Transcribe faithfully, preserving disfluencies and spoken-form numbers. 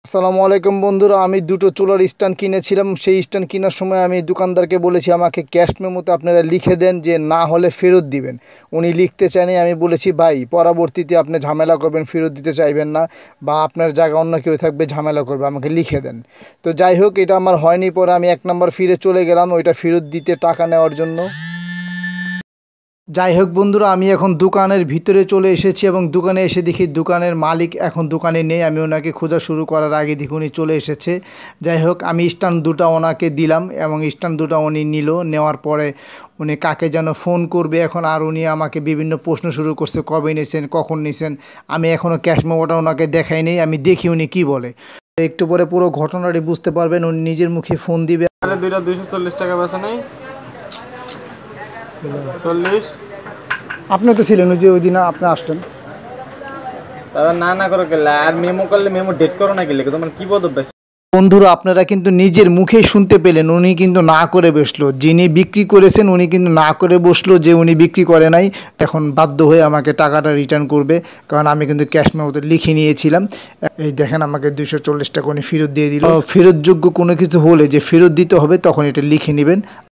আসসালামু আলাইকুম বন্ধুরা, আমি দুটো চুলার স্ট্যান্ড কিনেছিলাম। সেই স্ট্যান্ড কেনার সময় আমি দোকানদারকে বলেছি আমাকে ক্যাশ মেমোতে আপনারা লিখে দেন যে না হলে ফেরত দিবেন। উনি লিখতে চায়নি। আমি বলেছি ভাই পরবর্তীতে আপনি ঝামেলা করবেন, ফেরত দিতে চাইবেন না, বা আপনার জায়গা অন্য কেউ থাকবে ঝামেলা করবে, আমাকে লিখে দেন। তো যাই হোক, এটা আমার হয়নি। পরে আমি এক নম্বর ফিরে চলে গেলাম ওইটা ফেরত দিতে, টাকা নেওয়ার জন্য। যাই হোক বন্ধুরা, আমি এখন দোকানের ভিতরে চলে এসেছি এবং দোকানে এসে দেখি দোকানের মালিক এখন দোকানে নেই। আমি ওনাকে খোঁজা শুরু করার আগে দেখি উনি চলে এসেছে। যাই হোক, আমি স্ট্যান্ড দুটো ওনাকে দিলাম এবং স্ট্যান্ড দুটো উনি নিল। নেওয়ার পরে উনি কাকে যেন ফোন করবে এখন, আর উনি আমাকে বিভিন্ন প্রশ্ন শুরু করছে, কবে নিয়েছেন, কখন নিয়েছেন। আমি এখনও ক্যাশ মেমোটা ওনাকে দেখাইনি, আমি দেখি উনি কী বলে। একটু পরে পুরো ঘটনাটি বুঝতে পারবেন, উনি নিজের মুখে ফোন দিবে। দুইটা দুইশো চল্লিশ টাকা বেচা নেই চল্লিশ। আপনি তো ছিলেন ওই যে ওই দিন আপনি আসলেন। তারা না না করে গেলে আর মেমো করলে মেমো ডেট করো না গেলে তোমার কি পদ অভ্যাস। বন্ধুরা, আপনারা কিন্তু নিজের মুখেই শুনতে পেলেন উনি কিন্তু না করে বসলো। যিনি বিক্রি করেছেন উনি কিন্তু না করে বসলো যে উনি বিক্রি করে নাই। এখন বাধ্য হয়ে আমাকে টাকাটা রিটার্ন করবে, কারণ আমি কিন্তু ক্যাশ মেমোতে লিখে নিয়েছিলাম। এই দেখেন, আমাকে দুশো চল্লিশ টাকা উনি ফেরত দিয়ে দিল। ফেরতযোগ্য কোনো কিছু হলে যে ফেরত দিতে হবে তখন এটা লিখে নেবেন।